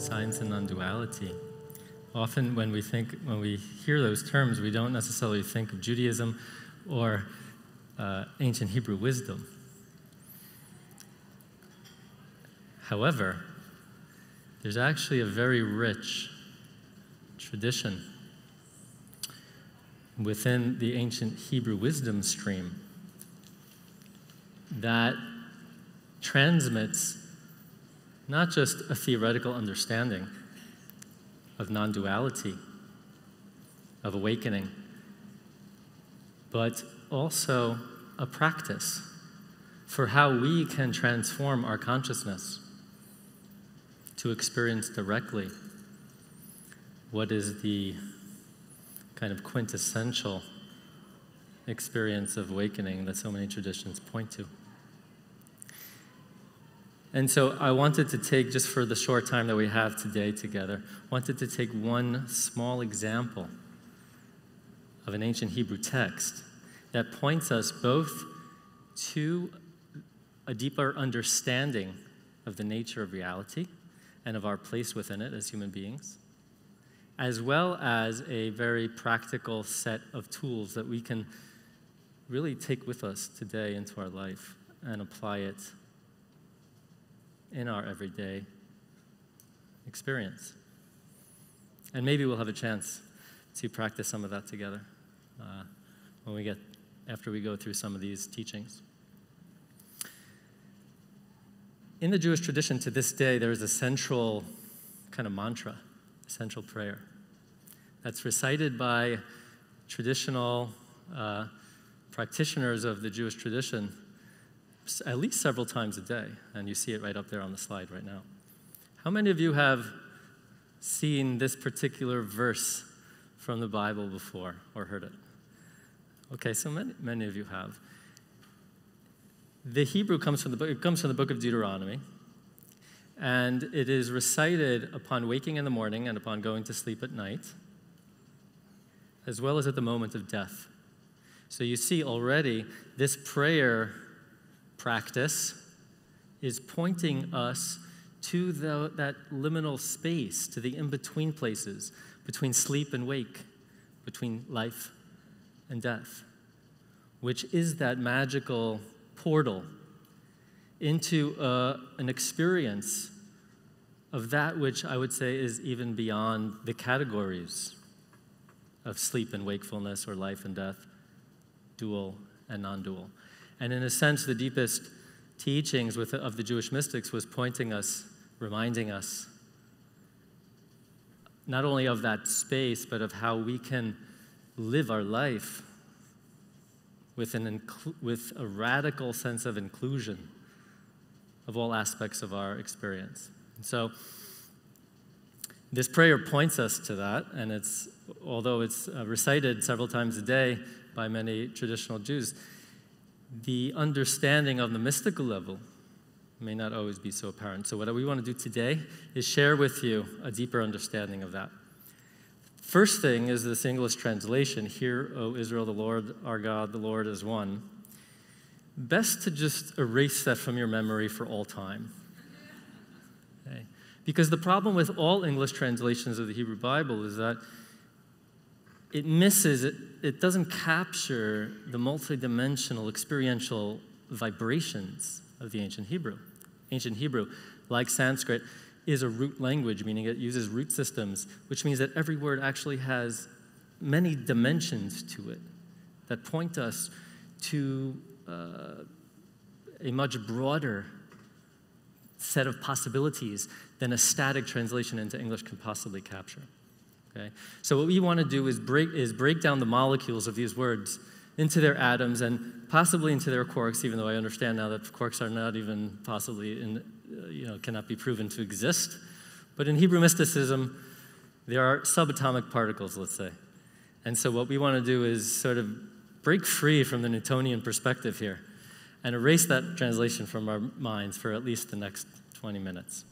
science and nonduality. Often when we hear those terms, we don't necessarily think of Judaism or ancient Hebrew wisdom. However, there's actually a very rich tradition within the ancient Hebrew wisdom stream that transmits not just a theoretical understanding of non-duality, of awakening, but also a practice for how we can transform our consciousness to experience directly what is the kind of quintessential experience of awakening that so many traditions point to. And so I wanted to take, just for the short time that we have today together, wanted to take one small example of an ancient Hebrew text that points us both to a deeper understanding of the nature of reality and of our place within it as human beings, as well as a very practical set of tools that we can really take with us today into our life and apply it in our everyday experience. And maybe we'll have a chance to practice some of that together after we go through some of these teachings. In the Jewish tradition to this day, there is a central kind of mantra, a central prayer that's recited by traditional practitioners of the Jewish tradition at least several times a day, and you see it right up there on the slide right now. How many of you have seen this particular verse from the Bible before or heard it? Okay, so many of you have. The Hebrew comes from the book of Deuteronomy, and it is recited upon waking in the morning and upon going to sleep at night, as well as at the moment of death. So you see already this prayer practice is pointing us to that liminal space, to the in-between places, between sleep and wake, between life and death, which is that magical portal into an experience of that which I would say is even beyond the categories of sleep and wakefulness or life and death, dual and non-dual. And in a sense, the deepest teachings of the Jewish mystics was pointing us, reminding us, not only of that space, but of how we can live our life with a radical sense of inclusion of all aspects of our experience. And so this prayer points us to that, and although it's recited several times a day by many traditional Jews, the understanding of the mystical level may not always be so apparent. So what we want to do today is share with you a deeper understanding of that. First thing is this English translation, "Hear, O Israel, the Lord our God, the Lord is one." Best to just erase that from your memory for all time. Okay? Because the problem with all English translations of the Hebrew Bible is that it doesn't capture the multidimensional experiential vibrations of the ancient Hebrew. Ancient Hebrew, like Sanskrit, is a root language, meaning it uses root systems, which means that every word actually has many dimensions to it that point us to a much broader set of possibilities than a static translation into English can possibly capture. Okay? So what we want to do is break down the molecules of these words into their atoms and possibly into their quarks, even though I understand now that quarks are not even possibly cannot be proven to exist. But in Hebrew mysticism, there are subatomic particles, let's say. And so what we want to do is sort of break free from the Newtonian perspective here and erase that translation from our minds for at least the next 20 minutes.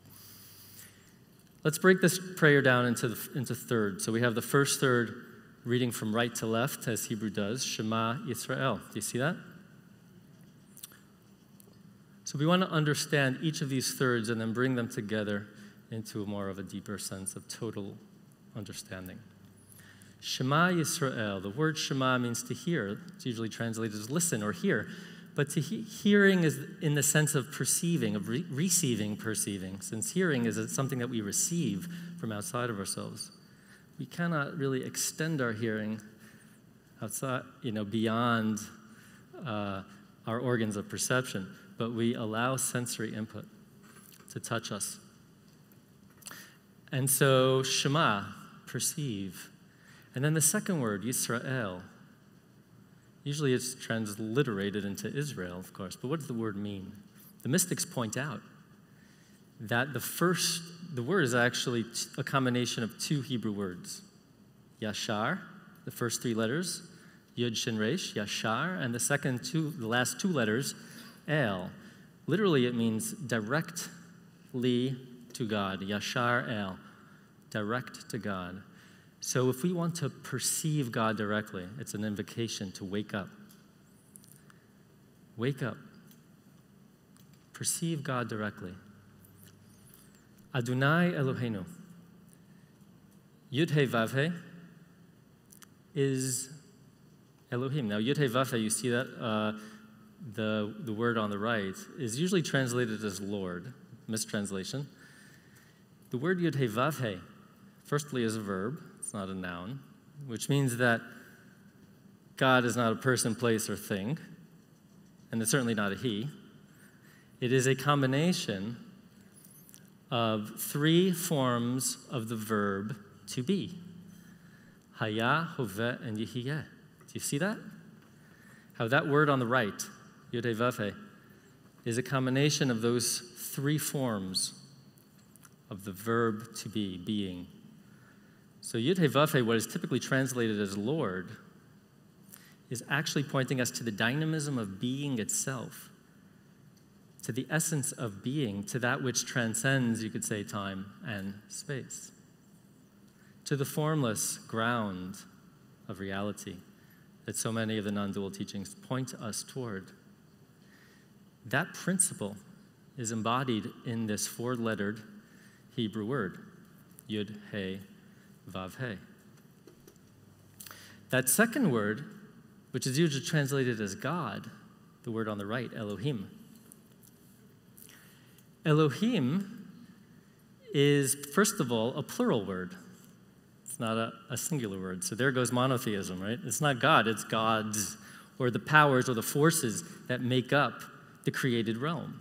Let's break this prayer down into thirds. So we have the first third reading from right to left, as Hebrew does, Shema Yisrael. Do you see that? So we want to understand each of these thirds and then bring them together into more of a deeper sense of total understanding. Shema Yisrael, the word Shema means to hear. It's usually translated as listen or hear. But hearing is in the sense of perceiving, of receiving, perceiving, since hearing is something that we receive from outside of ourselves. We cannot really extend our hearing outside, beyond our organs of perception, but we allow sensory input to touch us. And so Shema, perceive. And then the second word, Yisrael. Usually it's transliterated into Israel, of course, but what does the word mean? The mystics point out that the word is actually a combination of two Hebrew words. Yashar, the first three letters, Yud Shin Resh, Yashar, and the last two letters, El. Literally it means directly to God, Yashar El, direct to God. So if we want to perceive God directly, it's an invocation to wake up. Wake up. Perceive God directly. Adonai Eloheinu. Yud He Vav He is Elohim. Now Yud He Vav He, you see that the word on the right is usually translated as Lord, mistranslation. The word Yud He Vav He, firstly, is a verb. It's not a noun, which means that God is not a person, place, or thing, and it's certainly not a he. It is a combination of three forms of the verb to be. Haya, Hoveh, and Yehiyeh. Do you see that? How that word on the right, Yud He Vav He, is a combination of those three forms of the verb to be, being. So Yud He Vav He, what is typically translated as Lord, is actually pointing us to the dynamism of being itself, to the essence of being, to that which transcends, you could say, time and space, to the formless ground of reality that so many of the non-dual teachings point us toward. That principle is embodied in this four-lettered Hebrew word, Yud He Vav He. That second word, which is usually translated as God, the word on the right, Elohim. Elohim is, first of all, a plural word. It's not a singular word. So there goes monotheism, right? It's not God, it's gods, or the powers or the forces that make up the created realm.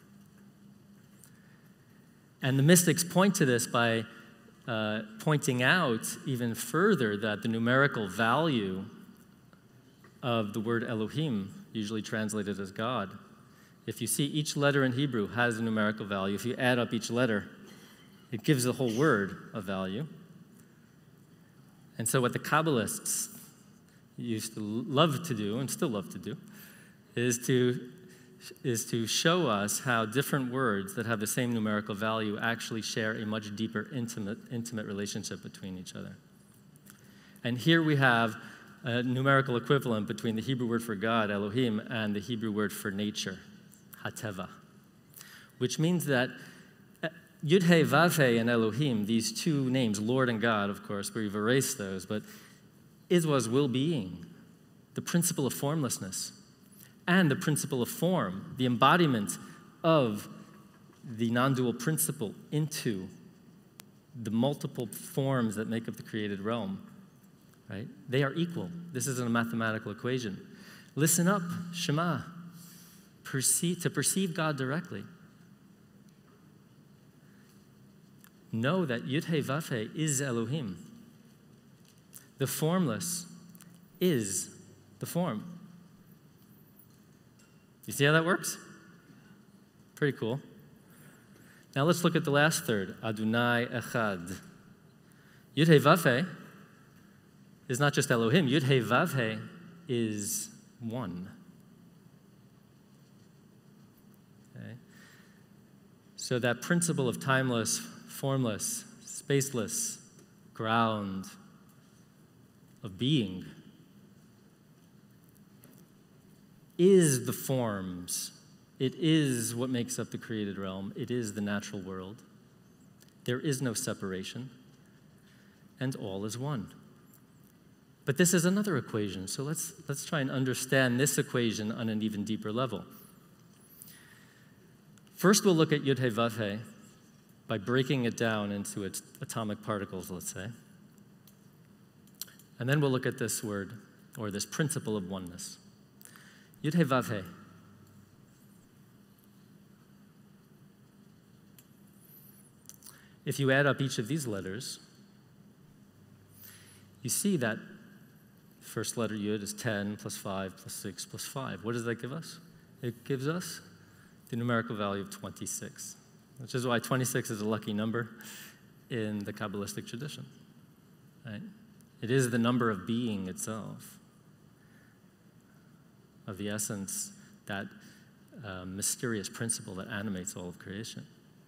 And the mystics point to this by pointing out even further that the numerical value of the word Elohim, usually translated as God, if you see each letter in Hebrew has a numerical value, if you add up each letter, it gives the whole word a value. And so what the Kabbalists used to love to do, and still love to do, is to show us how different words that have the same numerical value actually share a much deeper, intimate relationship between each other. And here we have a numerical equivalent between the Hebrew word for God, Elohim, and the Hebrew word for nature, Hateva, which means that Yud He Vav He and Elohim, these two names, Lord and God, of course, we've erased those, but was will-being, the principle of formlessness, and the principle of form, the embodiment of the non-dual principle into the multiple forms that make up the created realm, right? They are equal. This isn't a mathematical equation. Listen up, Shema, to perceive God directly. Know that Yud He Vav He is Elohim. The formless is the form. You see how that works? Pretty cool. Now let's look at the last third, Adonai Echad. Yud He Vav He is not just Elohim. Yud He Vav He is one. Okay? So that principle of timeless, formless, spaceless ground of being is the forms. It is what makes up the created realm. It is the natural world. There is no separation, and all is one. But this is another equation, so let's try and understand this equation on an even deeper level. First, we'll look at Yud He Vav He by breaking it down into its atomic particles, let's say. And then we'll look at this word, or this principle of oneness. Yud He Vav He. If you add up each of these letters, you see that first letter Yud is 10 plus 5 plus 6 plus 5. What does that give us? It gives us the numerical value of 26, which is why 26 is a lucky number in the Kabbalistic tradition. Right? It is the number of being itself, of the essence, that mysterious principle that animates all of creation.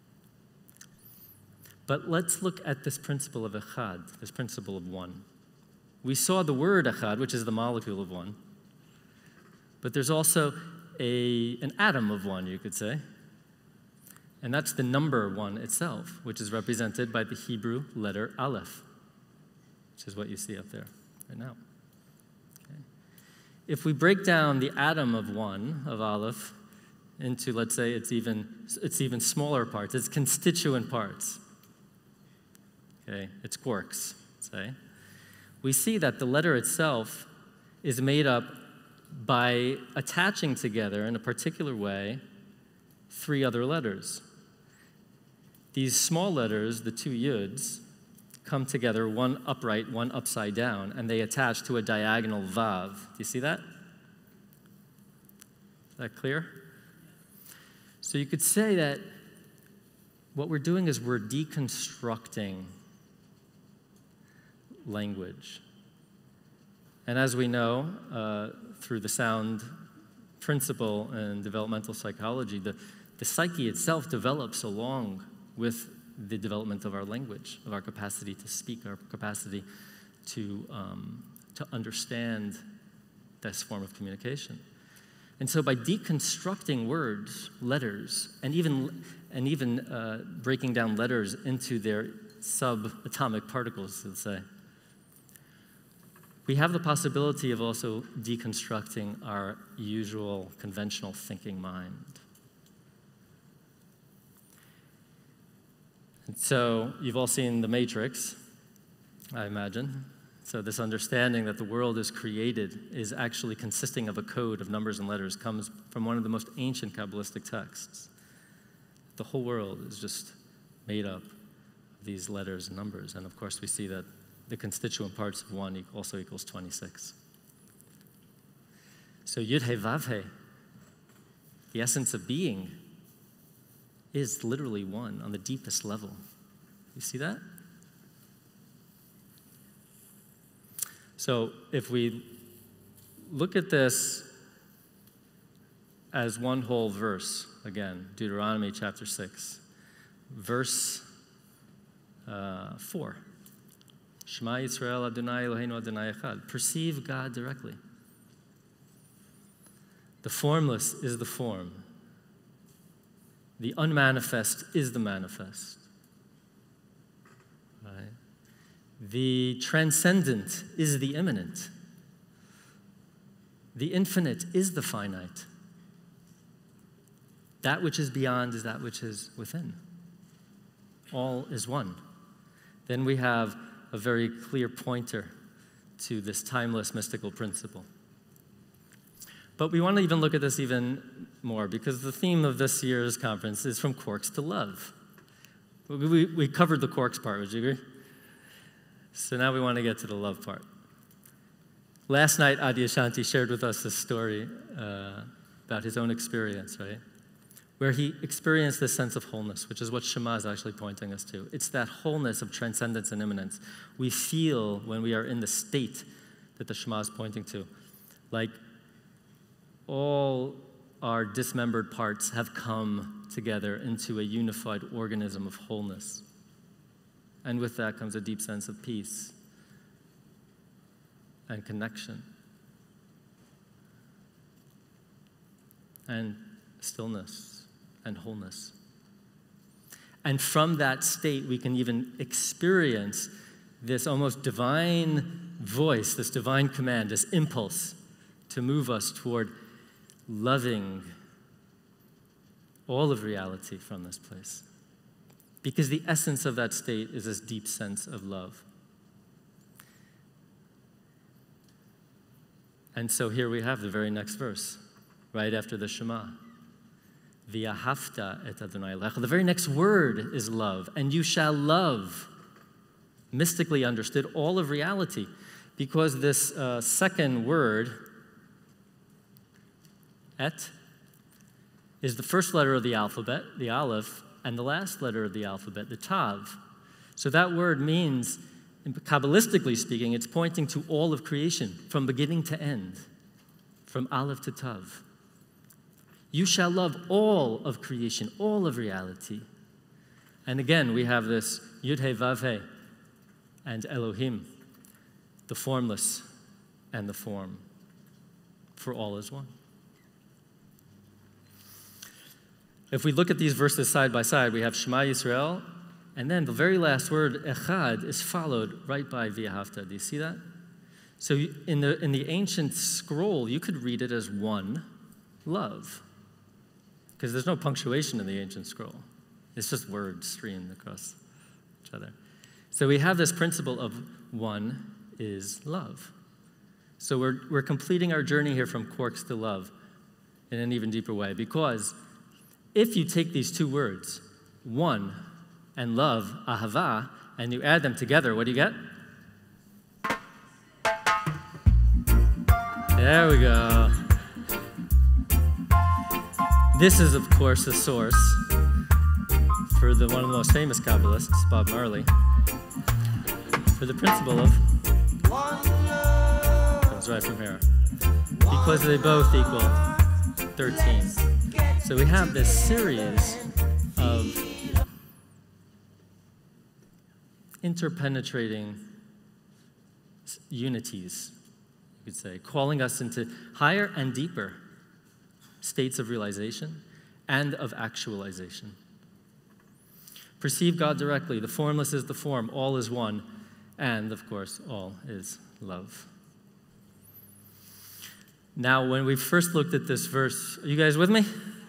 But let's look at this principle of echad, this principle of one. We saw the word echad, which is the molecule of one, but there's also an atom of one, you could say, and that's the number one itself, which is represented by the Hebrew letter Aleph, which is what you see up there right now. Okay. If we break down the atom of one, of Aleph, into, let's say, its even smaller parts, its constituent parts, okay, its quarks, say, we see that the letter itself is made up by attaching together in a particular way 3 other letters. These small letters, the 2 yuds, come together, one upright, one upside down, and they attach to a diagonal vav. Do you see that? Is that clear? So you could say that what we're doing is we're deconstructing language. And as we know, through the sound principle in developmental psychology, the psyche itself develops along with the development of our language, of our capacity to speak, our capacity to understand this form of communication. And so by deconstructing words, letters, and even breaking down letters into their subatomic particles, let's say, we have the possibility of also deconstructing our usual conventional thinking mind. And so you've all seen The Matrix, I imagine. So this understanding that the world is created is actually consisting of a code of numbers and letters comes from one of the most ancient Kabbalistic texts. The whole world is just made up of these letters and numbers. And of course we see that the constituent parts of one also equals 26. So Yud He Vav He, the essence of being, is literally one on the deepest level. You see that? So if we look at this as one whole verse, again, Deuteronomy chapter 6, verse 4. Shema Yisrael Adonai Eloheinu Adonai Echad. Perceive God directly. The formless is the form. The unmanifest is the manifest. Right? The transcendent is the immanent. The infinite is the finite. That which is beyond is that which is within. All is one. Then we have a very clear pointer to this timeless mystical principle. But we want to even look at this even more because the theme of this year's conference is from quarks to love. We covered the quarks part, would you agree? So now we want to get to the love part. Last night, Adyashanti shared with us this story about his own experience, right? Where he experienced this sense of wholeness, which is what Shema is actually pointing us to. It's that wholeness of transcendence and immanence we feel when we are in the state that the Shema is pointing to. Like all our dismembered parts have come together into a unified organism of wholeness. And with that comes a deep sense of peace and connection and stillness and wholeness. And from that state, we can even experience this almost divine voice, this divine command, this impulse to move us toward loving all of reality from this place. Because the essence of that state is this deep sense of love. And so here we have the very next verse, right after the Shema. V'ahavta et Adonai Elecha. The very next word is love, and you shall love, mystically understood, all of reality. Because this second word, et, is the first letter of the alphabet, the aleph, and the last letter of the alphabet, the tav. So that word means, Kabbalistically speaking, it's pointing to all of creation, from beginning to end, from aleph to tav. You shall love all of creation, all of reality. And again, we have this Yud-He, Vav-He, and Elohim, the formless and the form, for all is one. If we look at these verses side by side, we have Shema Yisrael, and then the very last word, Echad, is followed right by V'ahavta. Do you see that? So in the ancient scroll, you could read it as one, love, because there's no punctuation in the ancient scroll. It's just words streamed across each other. So we have this principle of one is love. So we're completing our journey here from quarks to love in an even deeper way, because if you take these two words, one and love, ahava, and you add them together, what do you get? There we go. This is, of course, the source for one of the most famous Kabbalists, Bob Marley, for the principle of comes right from here. Because they both equal 13. So we have this series of interpenetrating unities, you could say, calling us into higher and deeper states of realization and of actualization. Perceive God directly. The formless is the form. All is one. And, of course, all is love. Now, when we first looked at this verse, are you guys with me?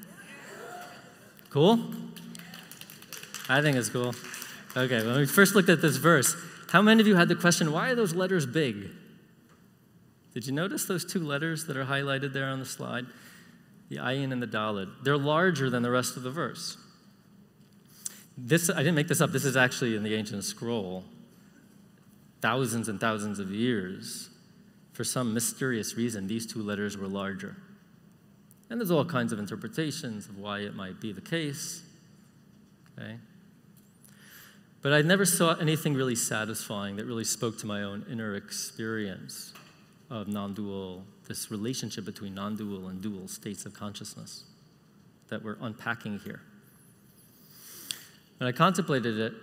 Cool? I think it's cool. Okay, when we first looked at this verse, how many of you had the question, why are those letters big? Did you notice those two letters that are highlighted there on the slide? The ayin and the daled. They're larger than the rest of the verse. This, I didn't make this up, this is actually in the ancient scroll. Thousands and thousands of years, for some mysterious reason, these two letters were larger. And there's all kinds of interpretations of why it might be the case. Okay? But I never saw anything really satisfying that really spoke to my own inner experience of nondual, this relationship between nondual and dual states of consciousness that we're unpacking here. When I contemplated it,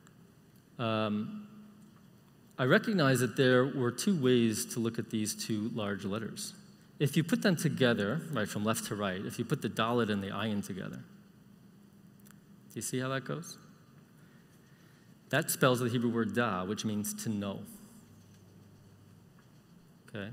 I recognized that there were two ways to look at these two large letters. If you put them together, right, from left to right, if you put the daled and the ayin together, do you see how that goes? That spells the Hebrew word da, which means to know. Okay?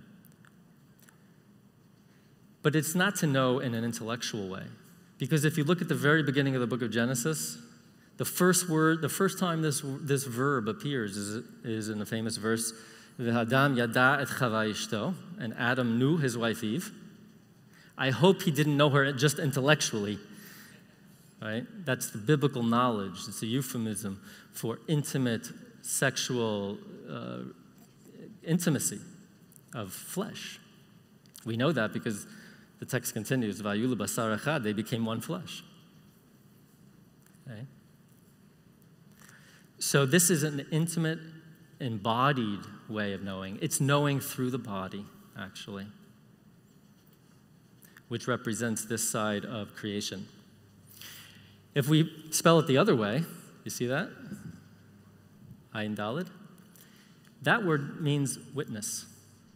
But it's not to know in an intellectual way. Because if you look at the very beginning of the book of Genesis, the first time this verb appears is in the famous verse, V'Adam yada et Chava ishto, and Adam knew his wife Eve. I hope he didn't know her just intellectually, right? That's the biblical knowledge. It's a euphemism for intimate sexual intimacy of flesh. We know that because the text continues, Vayulu basar echad, they became one flesh. Okay? So this is an intimate, embodied way of knowing. It's knowing through the body, actually, which represents this side of creation. If we spell it the other way, you see that? Ayin daled. That word means witness,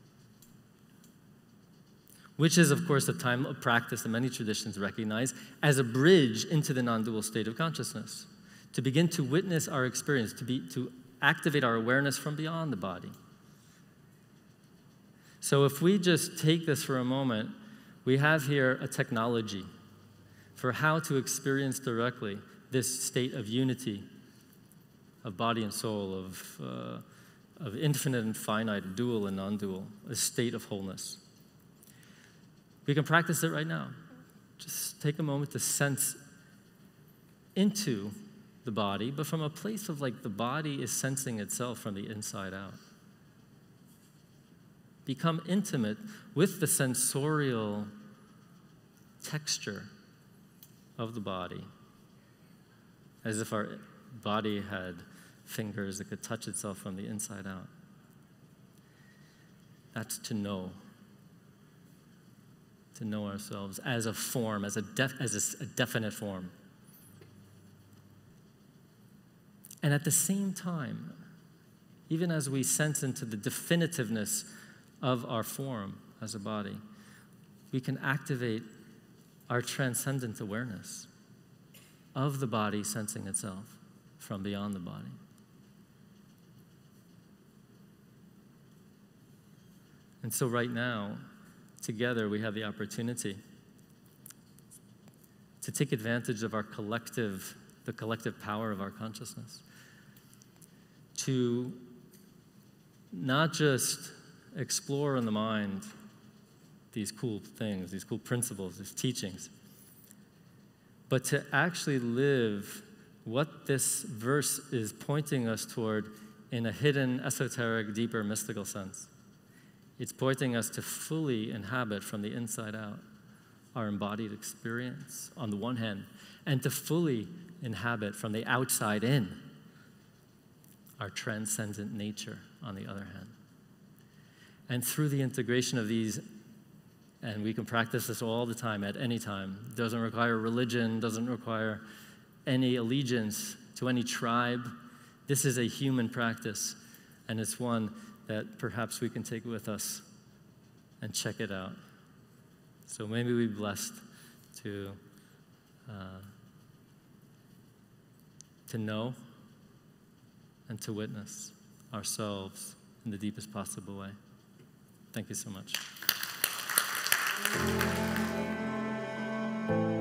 which is, of course, a time of practice that many traditions recognize as a bridge into the non-dual state of consciousness. to begin to witness our experience, to activate our awareness from beyond the body. So if we just take this for a moment, we have here a technology for how to experience directly this state of unity, of body and soul, of infinite and finite, dual and non-dual, a state of wholeness. We can practice it right now. Just take a moment to sense into the body, but from a place of like the body is sensing itself from the inside out. Become intimate with the sensorial texture of the body, as if our body had fingers that could touch itself from the inside out. That's to know ourselves as a form, as a definite form. And at the same time, even as we sense into the definitiveness of our form as a body, we can activate our transcendent awareness of the body sensing itself from beyond the body. And so right now, together, we have the opportunity to take advantage of the collective power of our consciousness, to not just explore in the mind these cool things, these cool principles, these teachings, but to actually live what this verse is pointing us toward in a hidden, esoteric, deeper, mystical sense. It's pointing us to fully inhabit from the inside out our embodied experience on the one hand, and to fully inhabit from the outside in our transcendent nature on the other hand. And through the integration of these, and we can practice this all the time, at any time, doesn't require religion, doesn't require any allegiance to any tribe. This is a human practice, and it's one that perhaps we can take with us and check it out. So maybe we're blessed to know and to witness ourselves in the deepest possible way. Thank you so much.